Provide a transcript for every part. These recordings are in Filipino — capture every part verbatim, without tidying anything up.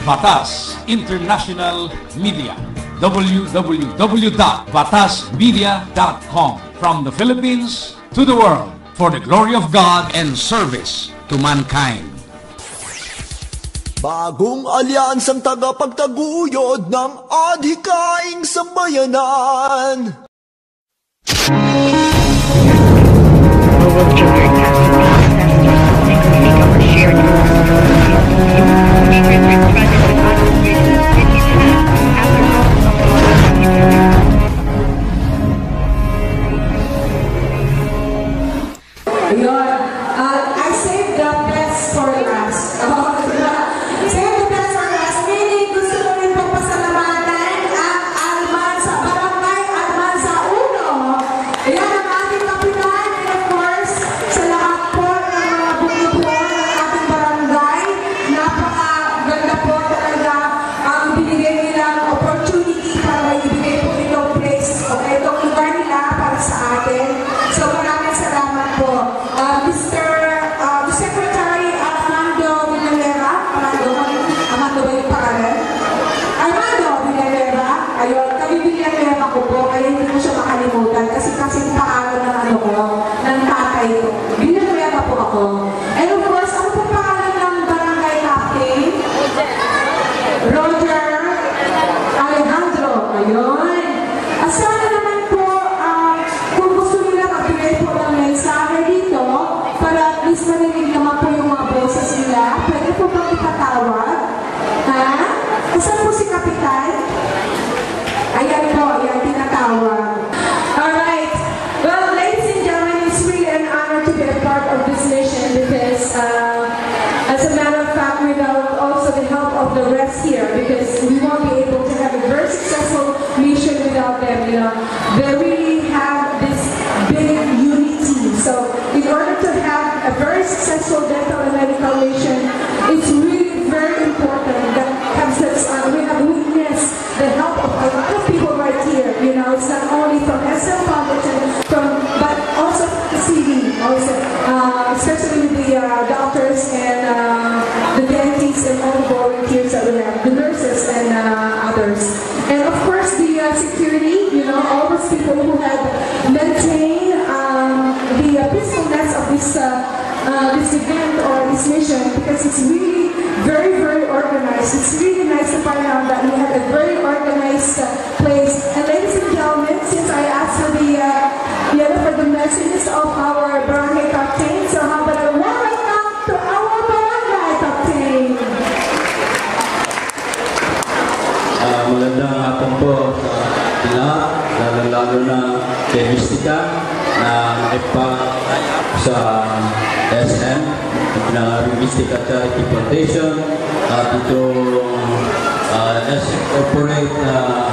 Batas International Media. w w w dot batas media dot com. From the Philippines to the world, for the glory of God and service to mankind. Bagong alyansang tagapagtaguyod ng adhikaing sambayanan. Ayun. Uh, I saved the best for last. Uh, save the best for last. Meaning, gusto ko rin pong pasalamatan ang Almanza, Barangay Almanza uno. Ayan ang ating kapitan. And of course, sa lahat po ng mga bumubuo ng ating barangay, napakaganda po talaga ang binigay nilang opportunity para ibigay po itong place o itong lugar nila para sa atin. So maraming salamat po. Uh, Mister Uh, the Secretary Armando Villalera, Armando, Armando ba yung pangalan? Armando Villalera, ayun, kami Villalera ko po, kaya hindi ko siya makalimutan kasi kasi pangalan ng ano ko, ng tatay ko. Villalera po ako. And of course, ano po pangalan ng barangay captain? Roger Alejandro, ayun. Asana naman po, uh, kung gusto nila magbigay po ng mensahe dito, para at least marinig naman po yung mga boses nila, pwede po bang ipatawag? Ha? Asan po si Kapitan? Ayan po, ayan, tinatawag. Alright. Well, ladies and gentlemen, it's really an honor to be a part of this mission because, uh, as a matter of fact, without also the help of the rest here, because we won't be able to have a very successful mission without them, you know. They really have this big unity. So, in order to have a very successful dental and medical mission, it's really very important that has this, uh, we have witnessed the help of a lot of people right here. You know, it's not only from S M Foundation, from but also the C D, also, uh, especially with the uh, doctors and uh, the dentists and all the volunteers that we have, the nurses and uh, others, and of course the uh, security. You know, all those people who have maintained um, the uh, peacefulness of this uh, uh, this event or this mission, because it's really very very organized. It's really nice to find out that we have a very organized uh, place. And ladies and gentlemen, since I asked for the uh, the other for the messages of our barangay captain, so how about a warm welcome to our barangay captain? Uh, magandang hapon po sa lahat, lalo-lalo na kay Mystica na nakipa sa S M na Mystica Charity Foundation at itong uh, S Corporate uh,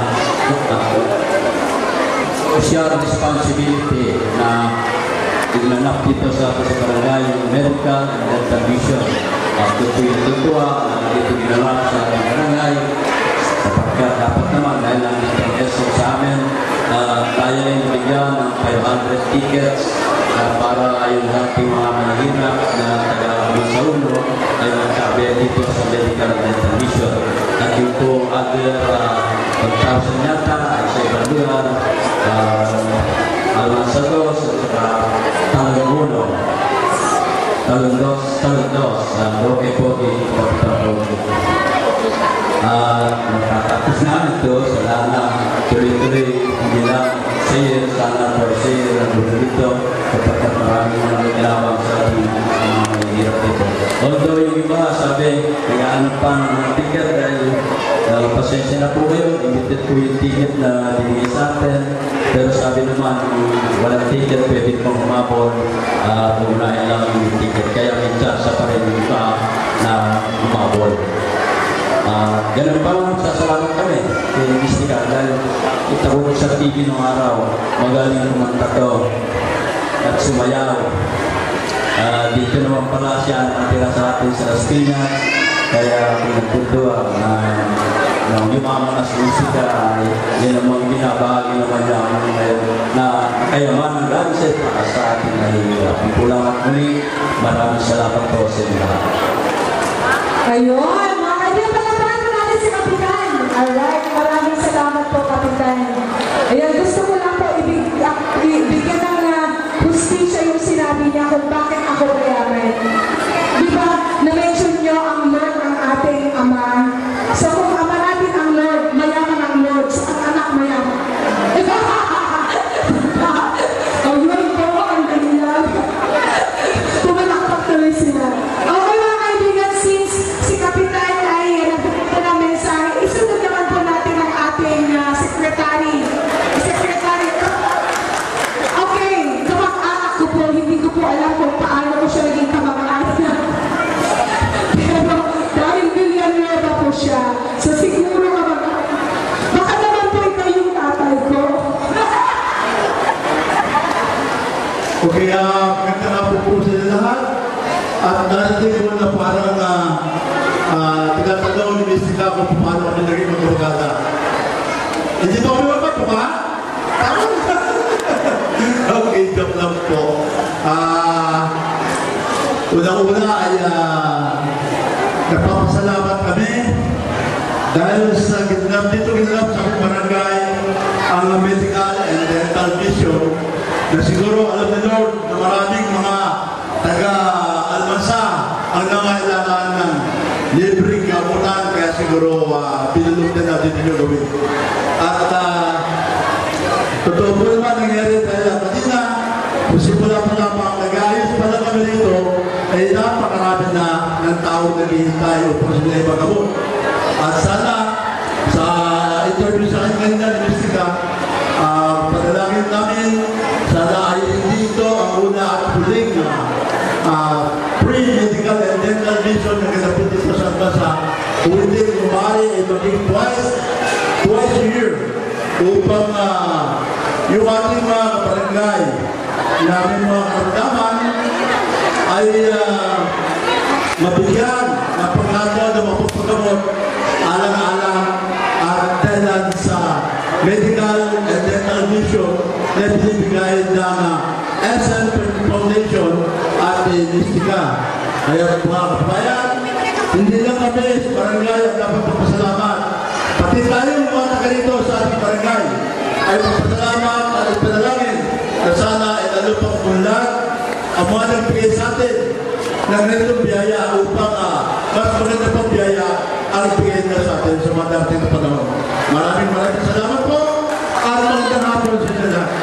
Social Responsibility na ignanap dito sa Barangay Medical and Dental Mission. At ito po yung tutuwa na dito ginanap sa barangay. Sapagkat dapat naman dahil lang itong S M sa amin, uh, tayo ay nabigyan ng five hundred tickets uh, para yung ating mga manahirap na taga-Almanza uno ay magsabi dito sa Medical and Dental Mission. At yung po other uh, one thousand yata ay sa ibang lugar, uh, Almanza dos at Talong uno. Talong dos, Talong dos, ang Roque po di Kapitang at magtatapos namin ito, sana tuloy-tuloy hindi lang sale, sana for sale ang gulo dito kapag maraming mga naglalawang sa ating mga mahihirap dito. Although yung iba sabi, nag-aanap pa ng mga ticket dahil uh, pasensya na po kayo, limited po yung ticket na dinigay sa atin, pero sabi naman kung walang ticket pwede pong humabol at uh, unahin lang yung ticket, kaya minsan sa pa rin yung iba na humabol. Uh, ganun pa, sasalamat kami kay Mystica dahil kita ko sa T V noong araw, magaling kumanta to at sumayaw. Uh, dito naman pala siya nakatira sa atin sa Las Piñas, kaya pinagpuntuan na uh, yung mga mga musika ay yun naman binabahagi naman niya na kayaman ng Ganset para sa atin na hirap. Pulang at muli, maraming salamat po sa inyo. Ayun, mga kaibigan pala Kapitan. Alright, maraming salamat po, Kapitan. Ayan, gusto ko lang po ibig, ibigyan ng uh, hustisya yung sinabi niya kung bakit ako mayaman. Di ba, na-mention niyo ang Lord ang ating Ama. So kung Ama natin ang Lord, mayaman ang Lord, so ang anak mayaman. Oh, yun po, ang kanilang. Pumalakpak tuloy sila. Okay mga kaibigan, since si Kapitan ay nagpupunta ng mensahe, isunod naman po natin ang ating uh, secretary. Secretary. Okay, kamag-anak ko po, hindi ko po alam kung paano ko siya naging kamag-anak. Pero dahil millionaire ba po siya, so siguro kamag baka naman po ito yung tatay ko. Okay, uh, maganda nga po po sila lahat. At narating ko na parang uh, uh, tinatanaw ni Mistika kung paano kami naging magkabagata. Hindi ba kami magpapo ba? Okay, joke lang po. Uh, Unang-una ay uh, nagpapasalamat kami dahil sa ginanap dito ginanap sa aking barangay ang medical and dental vision na siguro alam ni Lord na maraming mga taga-Almansa ang nangailangan ng libreng gamutan kaya siguro uh, pinulong din natin yung gawin. At uh, totoo po naman nangyari dahil kanina pusimula pa lamang nag-ayos pa lang kami dito ay napakarami na ng tao naghihintay upang sila ipagamot. At sana sa interview sa akin kanina ni Mistika, uh, panalangin namin sana ay hindi ito ang una at huling na uh, pre-medical and dental vision na ganapit dito sa bansa. Kung hindi kumari ay maging twice, twice a year upang uh, yung ating mga kabarangay namin mga karamdaman ay uh, mabigyan ng pangalaga na mapagpagamot alang-alang at dahil sa medical and dental vision na binibigay ng uh, S N Foundation at uh, Mistika. Kaya mga kabayan, hindi lang kami sa barangay at dapat magpasalamat. Pati tayo mga taga-rito sa ating barangay ay magpasalamat at ipanalangin na sana ay lalo pang umunlad ang mga nagbigay sa atin ng ganitong biyaya upang uh, mas maganda pang biyaya ang bigay na sa atin sa mga darating na panahon. Maraming maraming salamat po at magandang hapon sa inyo lahat.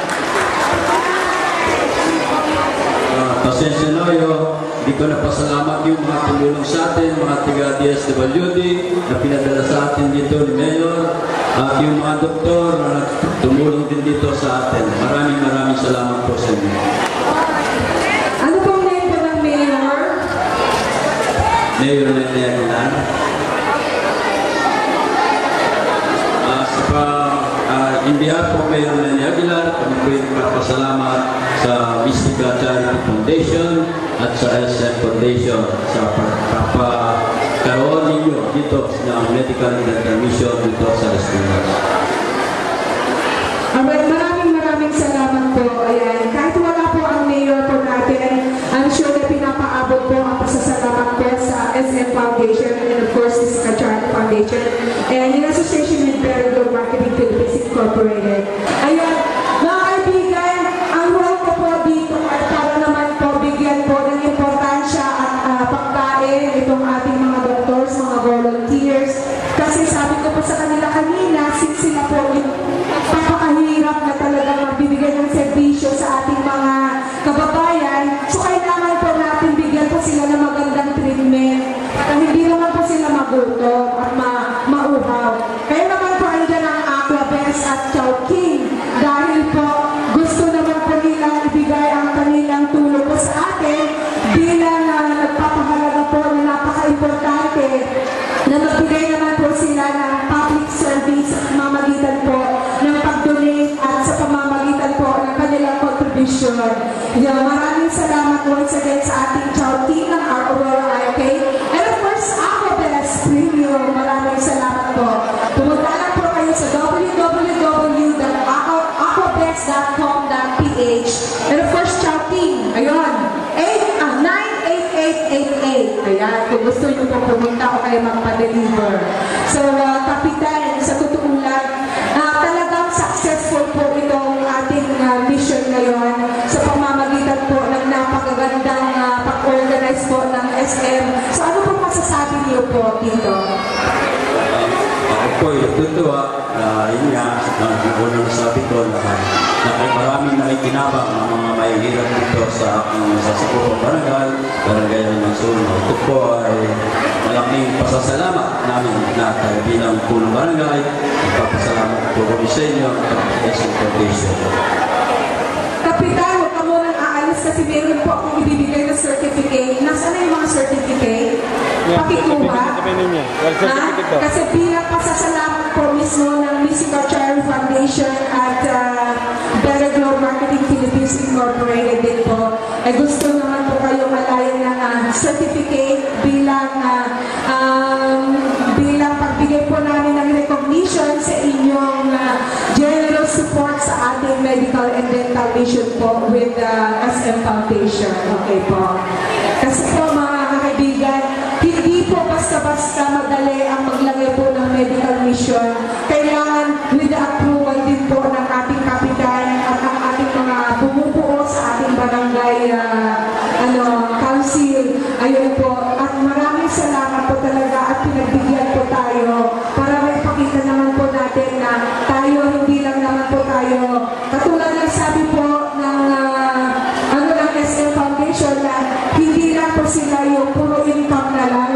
Uh, pasensya na kayo, hindi ko napasalamat yung mga tumulong sa atin, mga taga-D S W D na pinadala sa atin dito ni Mayor at yung mga doktor na tumulong din dito sa atin. Maraming maraming salamat po sa inyo. Ano pong name po ng Mayor? Mayor Nene Aguilar. Uh, sa pa, uh, in behalf of Mayor Nene Aguilar, kami po yung papasalamat sa Mistika Charity Foundation at sa S N Foundation sa pagpapakaroon ninyo dito ng medical and dental mission dito sa Esquinas. Alright, maraming maraming salamat po. Ayan, kahit wala po ang mayor po natin, I'm sure na pinapaabot po ang pasasalamat po sa S N Foundation and of course this Charity Foundation and in association with Very Good Marketing Philippines Incorporated. Ayan, mga kaibigan, ang role ko po dito ay para naman po bigyan po ng importansya at uh, pagkain itong ating mga doctors, mga volunteers. Kasi sabi ko po sa kanila kanina, since sila po yung papakahirap na talagang magbibigay ng serbisyo sa ating mga kababayan, so kailangan po natin bigyan po sila ng magandang treatment at hindi naman po sila magutom at ma mauhaw. Kaya naman po andyan ang Aquabest at Chowking dahil po gusto naman po nilang ibigay ang kanilang tulong po sa atin bilang uh, nagpapahalaga po na napaka-importante na magbigay naman po sila ng public service sa pamamagitan po ng pag-donate at sa pamamagitan po ng kanilang contribution. Yeah, maraming salamat once again sa ating child team ng our Aurora I K. And of course, Aquabest Premium, maraming salamat po. Pumunta lang po kayo sa w w w dot aquabest dot com dot p h. And of course, child team, ayun, nine eight eight eight eight. Ayan, kung gusto nyo po pumunta o kayo magpa-deliver. So, uh, S M. So ano po masasabi niyo po dito? Ako po, tutuwa, uh, yun nga, ang unang sabi ko na, na kay maraming nakikinabang ang mga mahihirap dito sa aking sasakupang barangay, barangay ng Suno. Ito po ay malaking pasasalamat namin na tayo bilang punong barangay. Nagpapasalamat po kami sa inyo at S M Foundation. Kapitan, huwag ka munang aalis kasi meron po akong ibibigay na certificate. Nasaan na yung mga certificate? Pakikuha. Ha? Kasi bilang pasasalamat po mismo ng Mystical Charity Foundation at uh, Better Globe Marketing Philippines Incorporated din po, ay gusto naman po kayo malayan ng uh, certificate bilang uh, um, bilang pagbigay po namin ng recognition sa inyong uh, generous support sa ating medical and dental mission po with the uh, S M Foundation. Okay po. Kasi po mga kaibigan, hindi po basta-basta madali ang maglagay po ng medical mission. Kailangan with the approval din po ng ating kapitan at ang ating mga bumubuo sa ating barangay uh, ano, council. Ayun po. At maraming salamat po talaga at pinagbigyan po tayo para may pakita naman po natin na tayo, hindi lang naman po tayo. Katulad ng sabi po ng uh, ano ng S M Foundation na hindi lang po sila yung puro income na lang.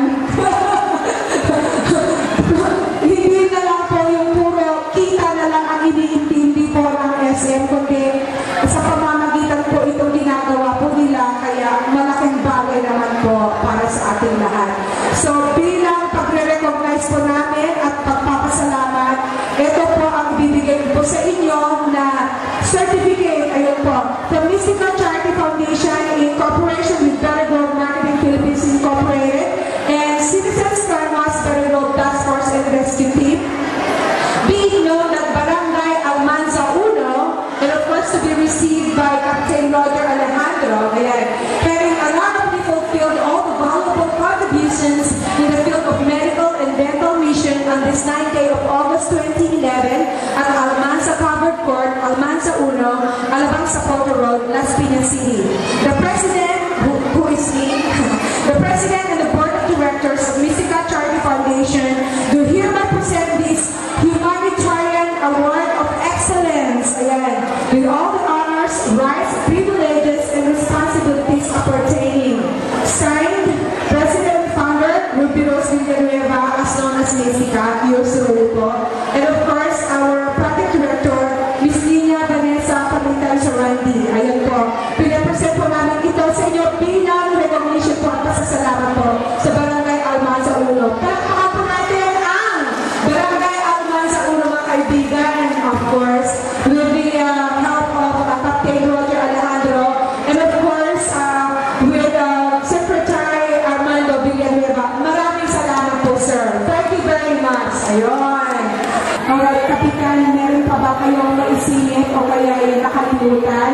Hindi na lang po yung puro kita na lang ang iniintindi po ng S M, kundi sa pamamagitan po itong ginagawa po nila, kaya malaking bagay naman po para sa ating lahat. So bilang pagre-recognize po namin at pagpapasalamat, ito po ang bibigay po sa inyo na certificate, ayun po, the Mystical Charity Foundation in cooperation with Better Globe Marketing Philippines Incorporated and Citizens Karmas Better Globe Task Force and Rescue Team. Being known at Barangay Almanza Uno, and of course to be received by Captain Roger Alejandro, ayan, having honorably fulfilled all the valuable contributions in the field of medical and dental mission on this ninth day of August twenty eleven at Almanza Covered Court, Almanza Uno, Alabang Zapote Road, Las Piñas City. The President, who, who is me, the President and the Board of Directors of Mystical Charity Foundation do hereby present this Humanitarian Award of Excellence, ayan, with all the honors, rights, privileges, and responsibilities appertaining. Signed, President and Founder, Ruby Rose Villanueva, as known as Mystical, yours truly po. And of course, our Project Director, Miss Nina Vanessa Pamitan Sarandi. Ayan po. Pinapresent po namin ito sa inyo bilang recognition po at pasasalamat po sa Barangay Almanza Uno. Palakpakan po natin ang Barangay Almanza Uno, mga kaibigan, of course, with the uh, help of uh, Captain Roger Alejandro, and of course, uh, with uh, Secretary Armando Villanueva. Maraming salamat po, sir. Thank you very much. Ayun. Alright, Kapitan, meron pa ba kayong maisingit o kaya ay nakalimutan?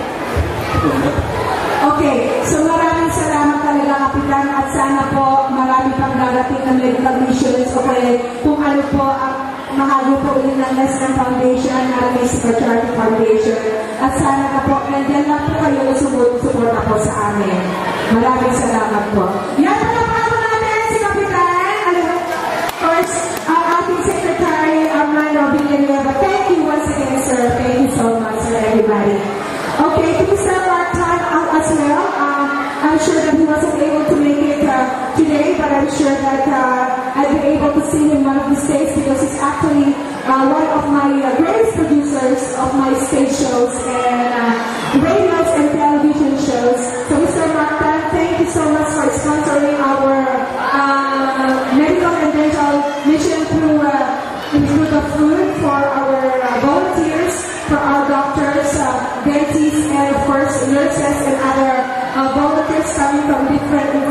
Okay, so maraming salamat talaga, Kapitan, at sana po marami pang darating na medical missions o kaya kung ano po ang mahalo po ulit ng S M Foundation at Mystical Charity Foundation. At sana na po, nandiyan lang po kayo sumut-support po sa amin. Maraming salamat po. Yan po na po natin si Kapitan. Of course, ang ating Secretary, Armando Villanueva. Thank you once again, sir. Thank you so much, sir, everybody. Okay, to start our time out as well, um, I'm sure that he wasn't able to make it uh, today, but I'm sure that uh, I'll be able to see him one of these days because he's actually uh, one of my uh, greatest producers of my stage shows and uh, radios and television shows. So Mister Marta, thank you so much for sponsoring our uh, medical and dental mission through uh, through the food for our uh, volunteers, for our doctors, uh, dentists, and of course nurses and other uh, volunteers coming from different